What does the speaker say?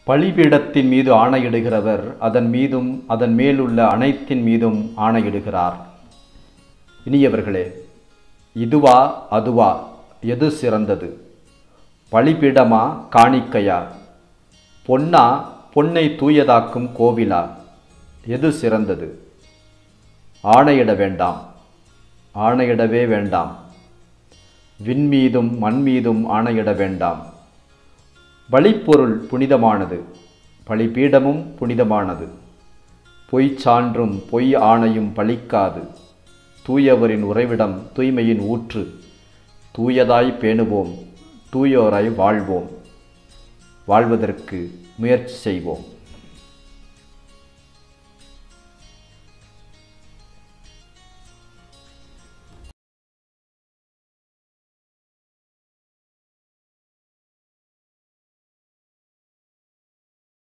பலிபீடத்தின் மீது ஆணையிடுகிறவர் அதன் மீதும் அதன் மேலுள்ள அனைத்தின் மீதும் ஆணையிடுகிறார். இனியவர்களே, இதுவா அதுவா, எது சிறந்தது? பலிபீடமா காணிக்கையா? பொன்னா பொன்னை தூயதாக்கும் கோவிலா? எது சிறந்தது? ஆணையிட வேண்டாம், ஆணையிடவே வேண்டாம். விண்மீதும் மண்மீதும் ஆணையிட வேண்டாம். பலிப்பொருள் புனிதமானது, பலிபீடமும் புனிதமானது. பொய் சான்றும் பொய் ஆணையும் பலிக்காது. தூயவரின் உறைவிடம் தூய்மையின் ஊற்று. தூயதாய் பேணுவோம், தூயோராய் வாழ்வோம். வாழ்வதற்கு முயற்சி செய்வோம்.